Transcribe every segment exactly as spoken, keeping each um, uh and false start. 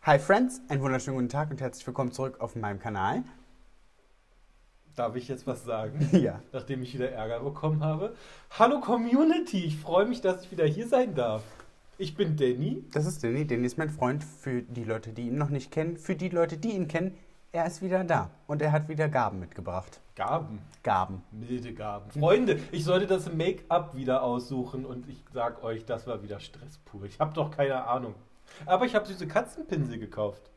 Hi Friends, einen wunderschönen guten Tag und herzlich willkommen zurück auf meinem Kanal. Darf ich jetzt was sagen? Ja. Nachdem ich wieder Ärger bekommen habe. Hallo Community, ich freue mich, dass ich wieder hier sein darf. Ich bin Danny. Das ist Danny, Danny ist mein Freund. Für die Leute, die ihn noch nicht kennen, für die Leute, die ihn kennen, er ist wieder da und er hat wieder Gaben mitgebracht. Gaben? Gaben. Milde Gaben. Freunde, ich sollte das Make-up wieder aussuchen und ich sag euch, das war wieder Stress pur. Ich habe doch keine Ahnung. Aber ich habe süße Katzenpinsel gekauft.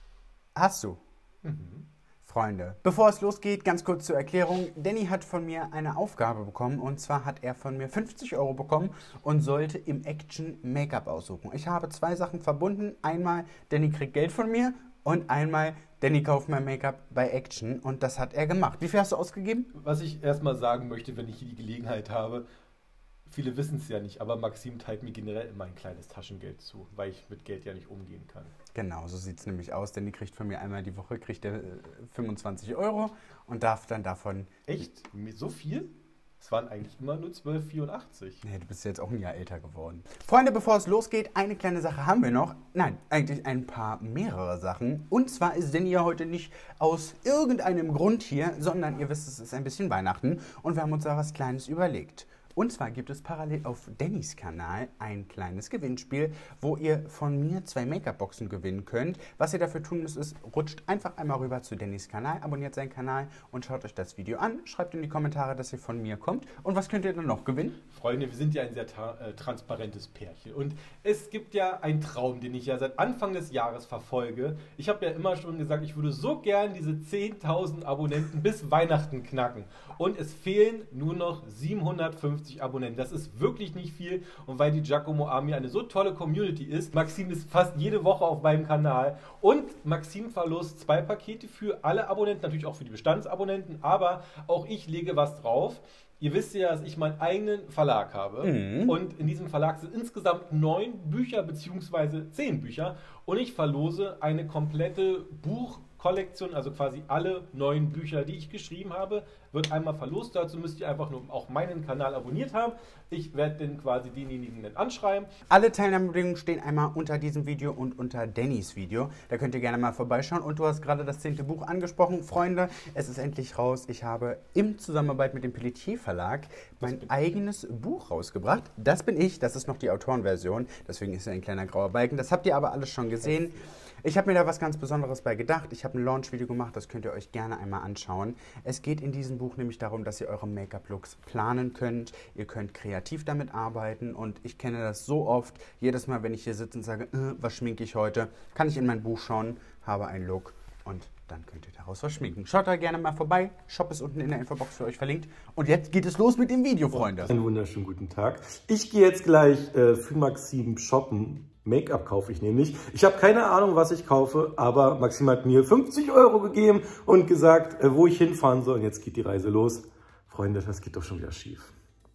Hast du? Mhm. Freunde, bevor es losgeht, ganz kurz zur Erklärung. Danny hat von mir eine Aufgabe bekommen und zwar hat er von mir fünfzig Euro bekommen und sollte im Action Make-up aussuchen. Ich habe zwei Sachen verbunden. Einmal, Danny kriegt Geld von mir und einmal, Danny kauft mein Make-up bei Action und das hat er gemacht. Wie viel hast du ausgegeben? Was ich erstmal sagen möchte, wenn ich hier die Gelegenheit habe, viele wissen es ja nicht, aber Maxim teilt mir generell immer ein kleines Taschengeld zu, weil ich mit Geld ja nicht umgehen kann. Genau, so sieht es nämlich aus, denn die kriegt von mir einmal die Woche kriegt er fünfundzwanzig Euro und darf dann davon... Echt? So viel? Es waren eigentlich immer nur zwölf Komma vierundachtzig. Nee, du bist jetzt auch ein Jahr älter geworden. Freunde, bevor es losgeht, eine kleine Sache haben wir noch. Nein, eigentlich ein paar mehrere Sachen. Und zwar ist Danny ja heute nicht aus irgendeinem Grund hier, sondern ihr wisst, es ist ein bisschen Weihnachten und wir haben uns da was Kleines überlegt. Und zwar gibt es parallel auf Dannys Kanal ein kleines Gewinnspiel, wo ihr von mir zwei Make-up-Boxen gewinnen könnt. Was ihr dafür tun müsst, ist, rutscht einfach einmal rüber zu Dannys Kanal, abonniert seinen Kanal und schaut euch das Video an. Schreibt in die Kommentare, dass ihr von mir kommt. Und was könnt ihr dann noch gewinnen? Freunde, wir sind ja ein sehr tra äh, transparentes Pärchen. Und es gibt ja einen Traum, den ich ja seit Anfang des Jahres verfolge. Ich habe ja immer schon gesagt, ich würde so gern diese zehntausend Abonnenten bis Weihnachten knacken. Und es fehlen nur noch siebenhundertfünfzig Abonnenten. Das ist wirklich nicht viel. Und weil die Giacomo Army eine so tolle Community ist, Maxim ist fast jede Woche auf meinem Kanal. Und Maxim verlost zwei Pakete für alle Abonnenten, natürlich auch für die Bestandsabonnenten. Aber auch ich lege was drauf. Ihr wisst ja, dass ich meinen eigenen Verlag habe. Mhm. Und in diesem Verlag sind insgesamt neun Bücher bzw. zehn Bücher. Und ich verlose eine komplette Buchkollektion, also quasi alle neun Bücher, die ich geschrieben habe, wird einmal verlost. Dazu müsst ihr einfach nur auch meinen Kanal abonniert haben. Ich werde dann quasi denjenigen dann anschreiben. Alle Teilnahmebedingungen stehen einmal unter diesem Video und unter Dannys Video. Da könnt ihr gerne mal vorbeischauen. Und du hast gerade das zehnte Buch angesprochen. Freunde, es ist endlich raus. Ich habe in Zusammenarbeit mit dem Pelletier Verlag mein eigenes Buch rausgebracht. Das bin ich. Das ist noch die Autorenversion. Deswegen ist er ein kleiner grauer Balken. Das habt ihr aber alles schon gesehen. Ich habe mir da was ganz Besonderes bei gedacht. Ich habe ein Launch-Video gemacht. Das könnt ihr euch gerne einmal anschauen. Es geht in diesem Buch nämlich darum, dass ihr eure Make-up-Looks planen könnt. Ihr könnt kreativ damit arbeiten und ich kenne das so oft. Jedes Mal, wenn ich hier sitze und sage, äh, was schminke ich heute, kann ich in mein Buch schauen, habe einen Look und dann könnt ihr daraus was schminken. Schaut da gerne mal vorbei. Shop ist unten in der Infobox für euch verlinkt. Und jetzt geht es los mit dem Video, Freunde. Einen wunderschönen guten Tag. Ich gehe jetzt gleich äh, für Maxim shoppen. Make-up kaufe ich nämlich. Ich habe keine Ahnung, was ich kaufe, aber Maxim hat mir fünfzig Euro gegeben und gesagt, äh, wo ich hinfahren soll. Und jetzt geht die Reise los. Freunde, das geht doch schon wieder schief.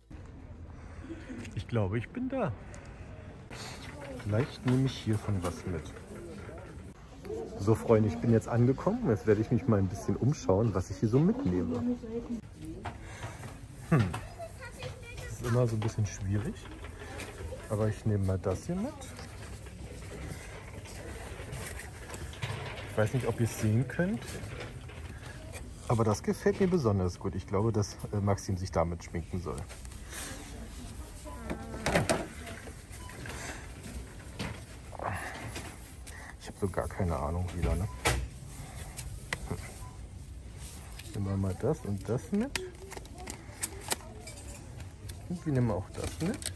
Ich glaube, ich bin da. Vielleicht nehme ich hiervon was mit. So, Freunde, ich bin jetzt angekommen. Jetzt werde ich mich mal ein bisschen umschauen, was ich hier so mitnehme. Hm. Das ist immer so ein bisschen schwierig. Aber ich nehme mal das hier mit. Ich weiß nicht, ob ihr es sehen könnt. Aber das gefällt mir besonders gut. Ich glaube, dass äh, Maxim sich damit schminken soll. Ich habe so gar keine Ahnung wieder, ne? Hm. Nehmen wir mal das und das mit. Und wir nehmen auch das mit.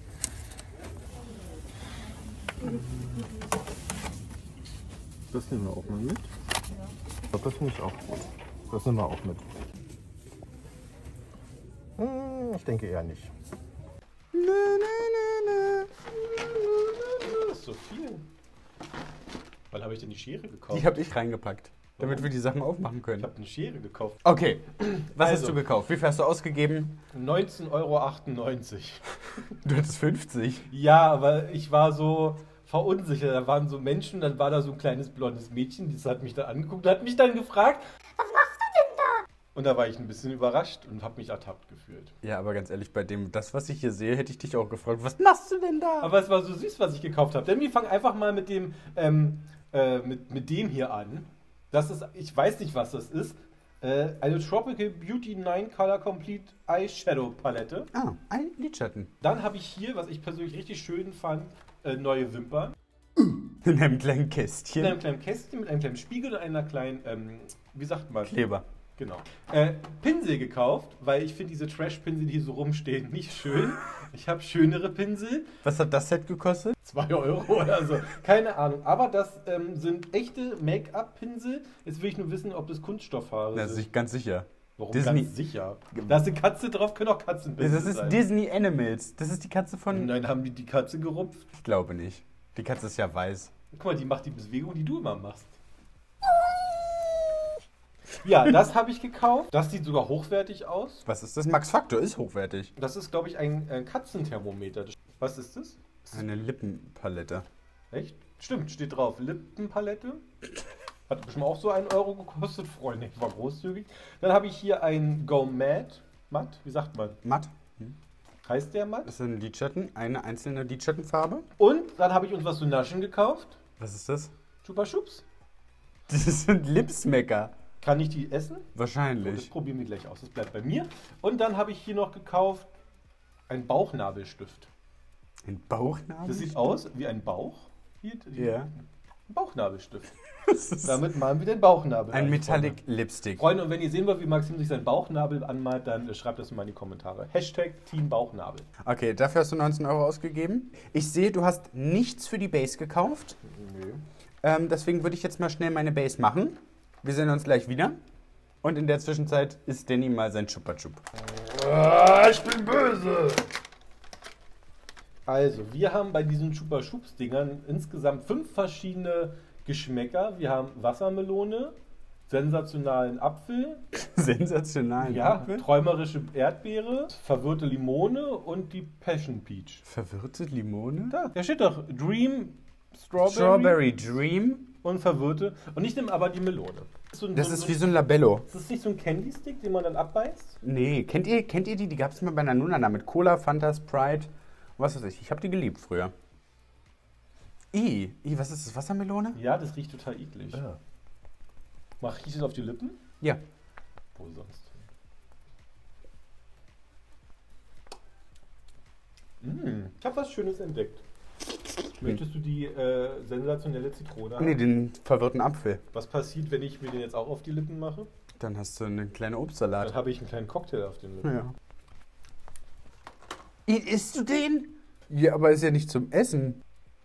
Das nehmen wir auch mal mit. Ich glaube, das finde ich auch gut. Das nehmen wir auch mit. Hm, ich denke eher nicht. Das ist so viel. Wann habe ich denn die Schere gekauft? Die habe ich reingepackt, damit Warum? wir die Sachen aufmachen können. Ich habe eine Schere gekauft. Okay, was also, hast du gekauft? Wie viel hast du ausgegeben? neunzehn Euro achtundneunzig. Du hattest fünfzig. Ja, aber ich war so verunsichert. Da waren so Menschen, dann war da so ein kleines blondes Mädchen, das hat mich dann angeguckt und hat mich dann gefragt, was machst du denn da? Und da war ich ein bisschen überrascht und habe mich ertappt gefühlt. Ja, aber ganz ehrlich, bei dem, das, was ich hier sehe, hätte ich dich auch gefragt, was machst du denn da? Aber es war so süß, was ich gekauft habe. Denn wir fangen einfach mal mit dem ähm, äh, mit, mit dem hier an. Das ist, ich weiß nicht, was das ist. Äh, eine Tropical Beauty nine Color Complete Eyeshadow Palette. Ah, ein Lidschatten. Dann habe ich hier, was ich persönlich richtig schön fand, äh, neue Wimpern. In einem kleinen Kästchen. In einem kleinen Kästchen mit einem kleinen Spiegel und einer kleinen, ähm, wie sagt man? Kleber. Genau. Äh, Pinsel gekauft, weil ich finde diese Trash-Pinsel, die hier so rumstehen, nicht schön. Ich habe schönere Pinsel. Was hat das Set gekostet? zwei Euro oder so. Keine Ahnung. Aber das ähm, sind echte Make-up-Pinsel. Jetzt will ich nur wissen, ob das Kunststoffhaare Das sind. ist ganz sicher. Warum Disney- ganz sicher? Da ist eine Katze drauf, können auch Katzenpinsel Das ist sein. Disney Animals. Das ist die Katze von... Nein, haben die die Katze gerupft? Ich glaube nicht. Die Katze ist ja weiß. Guck mal, die macht die Bewegung, die du immer machst. Ja, das habe ich gekauft. Das sieht sogar hochwertig aus. Was ist das? Max Factor ist hochwertig. Das ist, glaube ich, ein, ein Katzenthermometer. Was ist das? Eine Lippenpalette. Echt? Stimmt, steht drauf. Lippenpalette. Hat bestimmt auch so einen Euro gekostet, Freunde. Ich war großzügig. Dann habe ich hier ein Go Mad. Matt? Wie sagt man? Matt. Heißt der Matt? Das ist ein Lidschatten. Eine einzelne Lidschattenfarbe. Und dann habe ich uns was zu naschen gekauft. Was ist das? Chupa Chups. Das sind Lipsmacker. Kann ich die essen? Das Wahrscheinlich. probieren wir gleich aus. Das bleibt bei mir. Und dann habe ich hier noch gekauft einen Bauchnabelstift. Ein Bauchnabel? Das sieht aus wie ein Bauch. Hier, hier. Ja. Ein Bauchnabelstift. Das ist Damit malen wir den Bauchnabel ein an, Metallic Freunde. Lipstick. Freunde, und wenn ihr sehen wollt, wie Maxim sich seinen Bauchnabel anmalt, dann äh, schreibt das mal in die Kommentare. Hashtag Team Bauchnabel. Okay, dafür hast du neunzehn Euro ausgegeben. Ich sehe, du hast nichts für die Base gekauft. Nö. Ähm, deswegen würde ich jetzt mal schnell meine Base machen. Wir sehen uns gleich wieder. Und in der Zwischenzeit isst Danny mal sein Chupa Chup. Ah, ich bin böse! Also, wir haben bei diesen Chupa Chups Dingern insgesamt fünf verschiedene Geschmäcker. Wir haben Wassermelone, sensationalen Apfel, Sensational. ja, Apfel. träumerische Erdbeere, verwirrte Limone und die Passion Peach. Verwirrte Limone? Da, da steht doch Dream Strawberry, Strawberry Dream. und verwirrte. Und ich nehme aber die Melone. So ein- Das so, ist so, wie so ein Labello. Ist das nicht so ein Candy Stick, den man dann abbeißt? Nee, kennt ihr, kennt ihr die? Die gab es mal bei Nanuna mit Cola, Fanta, Sprite. Was weiß ich. Ich habe die geliebt früher. I, I, was ist das? Wassermelone? Ja, das riecht total eklig. Ja. Mach ich das auf die Lippen? Ja. Wo sonst? Mm, ich habe was Schönes entdeckt. Möchtest du die äh, sensationelle Zitrone haben? Nee, den verwirrten Apfel. Was passiert, wenn ich mir den jetzt auch auf die Lippen mache? Dann hast du einen kleinen Dann Obstsalat. habe ich einen kleinen Cocktail auf den Lippen. Ja. I, isst du den? Ja, aber ist ja nicht zum Essen.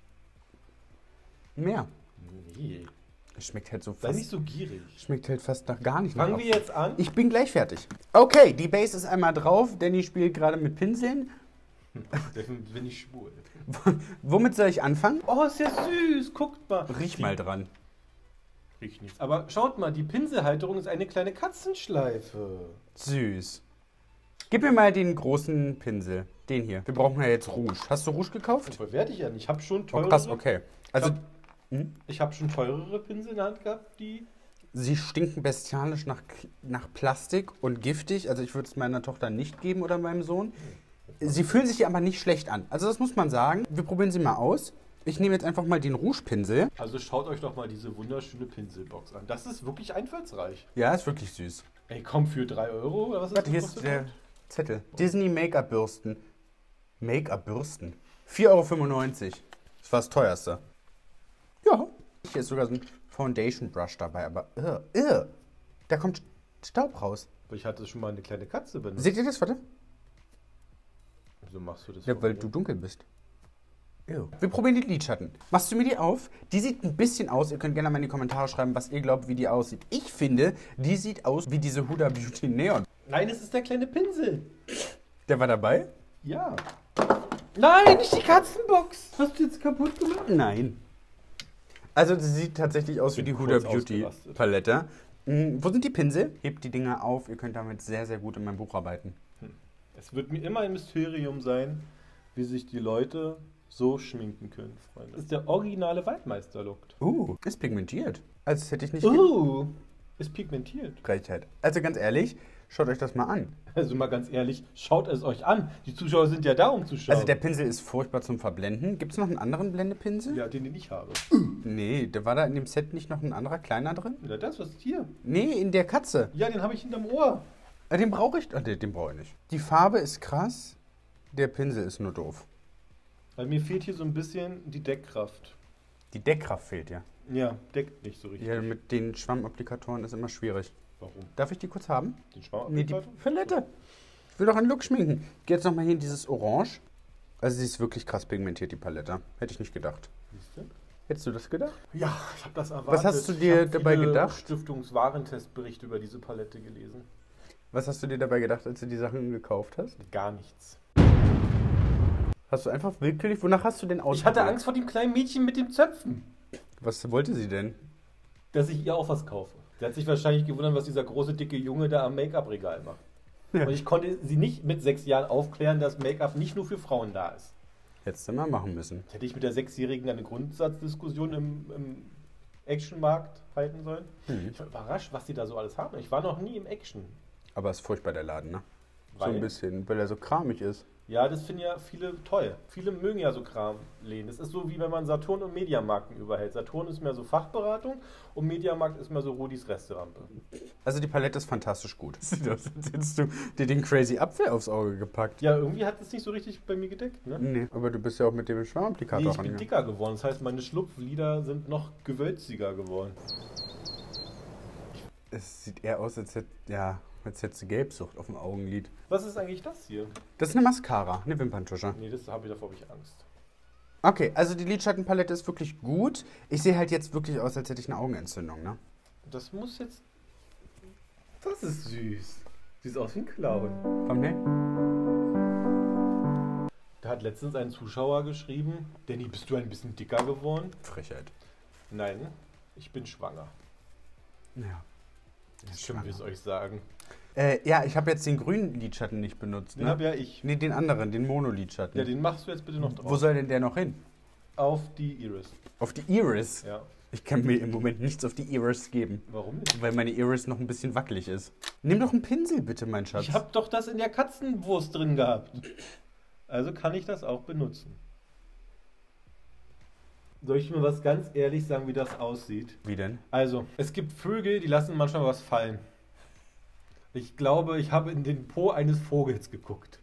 Mehr. Nee. Es schmeckt halt so Sei fast. nicht so gierig. Schmeckt halt fast nach gar nicht. nach Fangen wir Apfel. jetzt an? Ich bin gleich fertig. Okay, die Base ist einmal drauf. Danny spielt gerade mit Pinseln. Definitiv bin ich schwul. Womit soll ich anfangen? Oh, ist ja süß. Guckt mal. Riech Die- mal dran. Riecht nichts. Aber schaut mal, die Pinselhalterung ist eine kleine Katzenschleife. Süß. Gib mir mal den großen Pinsel. Den hier. Wir brauchen ja jetzt Rouge. Hast du Rouge gekauft? Das bewerte ich ja nicht. Ich habe schon Oh, teurere, krass, okay. Also, Ich ich habe schon teurere Pinsel in der Hand gehabt, die... sie stinken bestialisch nach, nach Plastik und giftig. Also, ich würde es meiner Tochter nicht geben oder meinem Sohn. Sie fühlen sich aber nicht schlecht an. Also, das muss man sagen. Wir probieren sie mal aus. Ich nehme jetzt einfach mal den Rouge-Pinsel. Also schaut euch doch mal diese wunderschöne Pinselbox an. Das ist wirklich einfallsreich. Ja, ist wirklich süß. Ey, komm, für drei Euro oder was Warte, hier gekostet ist der hat? Zettel. Disney Make-up-Bürsten. Make-up-Bürsten. vier Euro fünfundneunzig. Das war das teuerste. Ja. Hier ist sogar so ein Foundation Brush dabei, aber irr, irr. Da kommt Staub raus. Aber ich hatte schon mal eine kleine Katze benutzt. Seht ihr das? Warte. Wieso machst du das? Ja, so? weil du dunkel bist. Ew. Wir probieren die Lidschatten. Machst du mir die auf? Die sieht ein bisschen aus. Ihr könnt gerne mal in die Kommentare schreiben, was ihr glaubt, wie die aussieht. Ich finde, die sieht aus wie diese Huda Beauty Neon. Nein, es ist der kleine Pinsel. Der war dabei? Ja. Nein, nicht die Katzenbox. Hast du jetzt kaputt gemacht? Nein. Also sie sieht tatsächlich aus wie Bin die Huda kurz Beauty ausgerastet. Palette. Hm, wo sind die Pinsel? Hebt die Dinger auf. Ihr könnt damit sehr, sehr gut in meinem Buch arbeiten. Es wird mir immer ein Mysterium sein, wie sich die Leute so schminken können, Freunde. Das ist der originale Waldmeister-Look. Uh, ist pigmentiert. Also das hätte ich nicht Uh, ist pigmentiert. Frechheit. Also ganz ehrlich, Schaut euch das mal an. Also mal ganz ehrlich, schaut es euch an. Die Zuschauer sind ja da, um zu schauen. Also der Pinsel ist furchtbar zum Verblenden. Gibt es noch einen anderen Blendepinsel? Ja, den, den ich habe. Nee, da war da in dem Set nicht noch ein anderer kleiner drin? Ja, das, was ist hier? Nee, in der Katze. Ja, den habe ich hinterm Ohr. Ah, den brauche ich. Ah, den, den brauche ich nicht. Die Farbe ist krass, der Pinsel ist nur doof. Weil mir fehlt hier so ein bisschen die Deckkraft. Die Deckkraft fehlt ja. Ja, deckt nicht so richtig. Ja, mit den Schwammapplikatoren ist immer schwierig. Warum? Darf ich die kurz haben? Den Nee, Schwammapplikator? die Palette. Ich will doch einen Look schminken. Geh jetzt nochmal hier in dieses Orange. Also sie ist wirklich krass pigmentiert, die Palette. Hätte ich nicht gedacht. Siehst du? Hättest du das gedacht? Ja, ich habe das erwartet. Was hast du dir Ich hab dabei viele gedacht? Stiftungswarentestberichte über diese Palette gelesen. Was hast du dir dabei gedacht, als du die Sachen gekauft hast? Gar nichts. Hast du einfach willkürlich, wonach hast du denn aus? Ich hatte Angst vor dem kleinen Mädchen mit den Zöpfen, Was wollte sie denn? dass ich ihr auch was kaufe. Sie hat sich wahrscheinlich gewundert, was dieser große, dicke Junge da am Make-up-Regal macht. Ja. Und ich konnte sie nicht mit sechs Jahren aufklären, dass Make-up nicht nur für Frauen da ist. Hättest du mal machen müssen. Hätte ich mit der Sechsjährigen eine Grundsatzdiskussion im, im Actionmarkt halten sollen? Hm. Ich war überrascht, was die da so alles haben. Ich war noch nie im Action. Aber ist furchtbar der Laden, ne? So Weil? ein bisschen, weil er so kramig ist. Ja, das finden ja viele toll. Viele mögen ja so Kramläden. Das ist so, wie wenn man Saturn und Mediamarkt überhält. Saturn ist mehr so Fachberatung und Mediamarkt ist mehr so Rodis Resterampe. Also die Palette ist fantastisch gut. Sieht aus, als hättest du dir den Crazy Apfel aufs Auge gepackt. Ja, irgendwie hat es nicht so richtig bei mir gedeckt, ne? Nee, aber du bist ja auch mit dem Schwammapplikator Nee, ich bin rangegangen. dicker geworden. Das heißt, meine Schlupflider sind noch gewölziger geworden. Es sieht eher aus, als hätte, ja, als hättest du Gelbsucht auf dem Augenlid. Was ist eigentlich das hier? Das ist eine Mascara, eine Wimperntusche. Nee, das habe ich, davor habe ich Angst. Okay, also die Lidschattenpalette ist wirklich gut. Ich sehe halt jetzt wirklich aus, als hätte ich eine Augenentzündung, ne? Das muss jetzt... Das ist süß. Sieht aus wie ein Clown. Komm, ne? Da hat letztens ein Zuschauer geschrieben, Danny, bist du ein bisschen dicker geworden? Frechheit. Nein, ich bin schwanger. Ja. Das können wir es euch sagen. Äh, ja, ich habe jetzt den grünen Lidschatten nicht benutzt, Den ne? habe ja ich. Nee, den anderen, den Mono-Lidschatten. Ja, den machst du jetzt bitte noch drauf. Wo soll denn der noch hin? Auf die Iris. Auf die Iris? Ja. Ich kann mir im Moment nichts auf die Iris geben, Warum nicht? weil meine Iris noch ein bisschen wackelig ist. Nimm doch einen Pinsel bitte, mein Schatz. Ich habe doch das in der Katzenwurst drin gehabt. Also kann ich das auch benutzen. Soll ich mir was ganz ehrlich sagen, wie das aussieht? Wie denn? Also, es gibt Vögel, die lassen manchmal was fallen. Ich glaube, ich habe in den Po eines Vogels geguckt.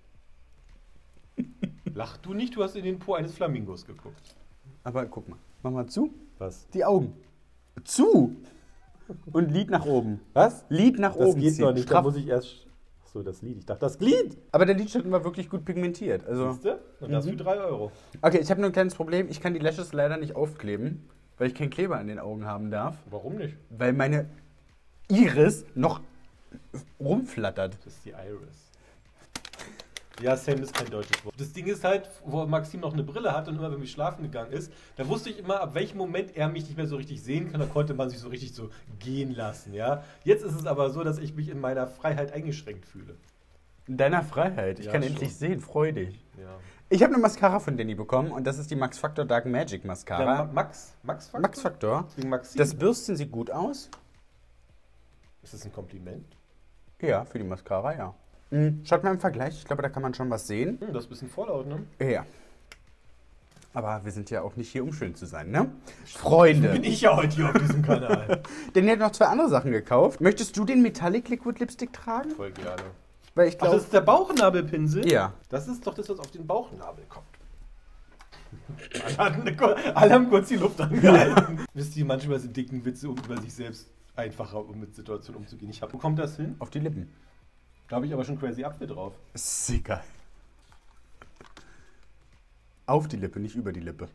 Lach du nicht, du hast in den Po eines Flamingos geguckt. Aber guck mal, mach mal zu. Was? Die Augen. Zu! Und Lid nach oben. Was? Lid nach Das oben geht ziehen. noch nicht, da Straff. muss ich erst... Achso, das Lied. Ich dachte, das Glied. Aber der Lidschatten war wirklich gut pigmentiert. Also, Siehst du? Und das Mhm. für drei Euro. okay, ich habe nur ein kleines Problem. Ich kann die Lashes leider nicht aufkleben, weil ich keinen Kleber an den Augen haben darf. Warum nicht? Weil meine Iris noch rumflattert. Das ist die Iris. Ja, Sam ist kein deutsches Wort. Das Ding ist halt, wo Maxim noch eine Brille hat und immer, wenn wir schlafen gegangen ist, da wusste ich immer, ab welchem Moment er mich nicht mehr so richtig sehen kann, da konnte man sich so richtig so gehen lassen, ja. Jetzt ist es aber so, dass ich mich in meiner Freiheit eingeschränkt fühle. In deiner Freiheit. Ich Ja, kann schon. endlich sehen. Freu dich. Ja. Ich habe eine Mascara von Danny bekommen und das ist die Max Factor Dark Magic Der Mascara. Ma- Max? Max Faktor? Max Factor. Wegen Maxim. Das Bürstchen sieht gut aus. ist das ein Kompliment? Ja, für die Mascara, ja. Mhm. Schaut mal im Vergleich. Ich glaube, da kann man schon was sehen. Hm, das ist ein bisschen vorlaut, ne? Ja. Aber wir sind ja auch nicht hier, um schön zu sein, ne? Freunde. Bin ich ja heute hier auf diesem Kanal. Danny hat noch zwei andere Sachen gekauft. Möchtest du den Metallic Liquid Lipstick tragen? Voll gerne. Weil ich Ach, glaube. das ist der Bauchnabelpinsel? Ja. Das ist doch das, was auf den Bauchnabel kommt. Alle, hatten eine, Kur- alle haben kurz die Luft angehalten. Wisst ihr, manchmal sind dicken Witze, um über sich selbst einfacher um mit Situationen umzugehen. Ich hab, wo kommt das hin? Auf die Lippen. Da habe ich aber schon Crazy Apfel drauf. Ist egal. Auf die Lippe, nicht über die Lippe.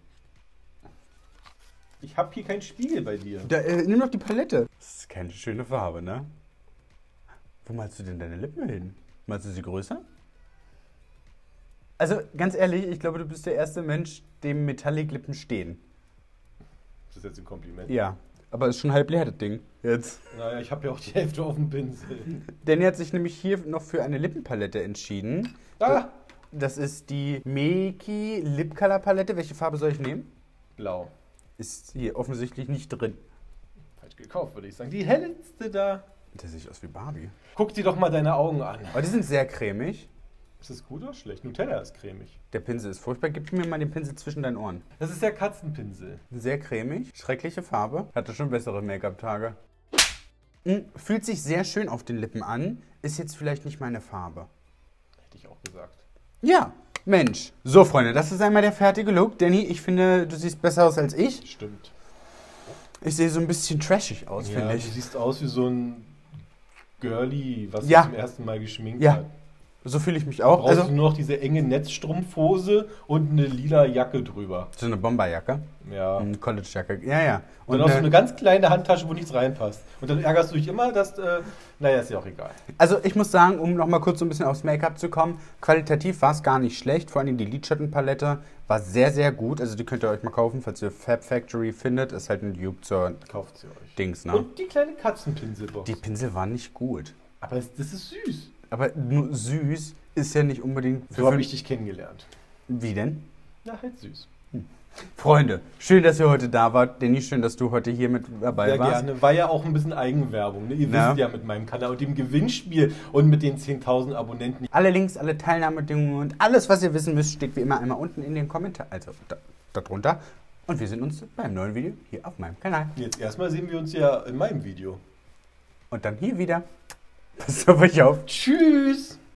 Ich habe hier keinen Spiegel bei dir. Da, äh, nimm doch die Palette. Das ist keine schöne Farbe, ne? Wo malst du denn deine Lippen hin? Malst du sie größer? Also, ganz ehrlich, ich glaube, du bist der erste Mensch, dem Metallic-Lippen stehen. Ist das jetzt ein Kompliment? Ja, aber ist schon halb leer, das Ding. Jetzt. Naja, ich habe ja auch die Hälfte auf dem Pinsel. Danny hat sich nämlich hier noch für eine Lippenpalette entschieden. Ah! Das ist die Meki Lip Color Palette. Welche Farbe soll ich nehmen? Blau. Ist hier offensichtlich nicht drin. Falsch gekauft, würde ich sagen. Die hellste da. Der sieht aus wie Barbie. Guck dir doch mal deine Augen an. Aber die sind sehr cremig. Ist das gut oder schlecht? Nutella ist cremig. Der Pinsel ist furchtbar. Gib mir mal den Pinsel zwischen deinen Ohren. Das ist der Katzenpinsel. Sehr cremig. Schreckliche Farbe. Hatte schon bessere Make-up-Tage. Hm, fühlt sich sehr schön auf den Lippen an. Ist jetzt vielleicht nicht meine Farbe. Hätte ich auch gesagt. Ja, Mensch. So, Freunde, das ist einmal der fertige Look. Danny, ich finde, du siehst besser aus als ich. Stimmt. Ich sehe so ein bisschen trashig aus, Ja, finde du ich. siehst aus wie so ein Girlie, was Ja. sich zum ersten Mal geschminkt Ja. hat. So fühle ich mich Du auch. brauchst Also, du nur noch diese enge Netzstrumpfhose und eine lila Jacke drüber. so eine Bomberjacke. Ja. Eine Collegejacke. Ja, ja. Und dann auch so eine ganz kleine Handtasche, wo nichts reinpasst. Und dann ärgerst du dich immer, dass, äh, naja, ist ja auch egal. Also ich muss sagen, um nochmal kurz so ein bisschen aufs Make-up zu kommen, qualitativ war es gar nicht schlecht. Vor allem die Lidschattenpalette war sehr, sehr gut. Also die könnt ihr euch mal kaufen, falls ihr Fab Factory findet. Ist halt ein Dupe zur Kauft sie euch. Dings, ne? Und die kleine Katzenpinselbox. Die Pinsel waren nicht gut. Aber es, das ist süß. Aber nur süß ist ja nicht unbedingt... So habe ich dich kennengelernt. Wie denn? Na, halt süß. Freunde, schön, dass ihr heute da wart. Denni, schön, dass du heute hier mit dabei Sehr warst. gerne. War ja auch ein bisschen Eigenwerbung. Ne? Ihr Na? wisst ja mit meinem Kanal und dem Gewinnspiel und mit den zehntausend Abonnenten. Alle Links, alle Teilnahmebedingungen und alles, was ihr wissen müsst, steht wie immer einmal unten in den Kommentaren, also da, darunter. Und wir sehen uns beim neuen Video hier auf meinem Kanal. Jetzt erstmal sehen wir uns ja in meinem Video. Und dann hier wieder. Passt auf euch auf. Tschüss!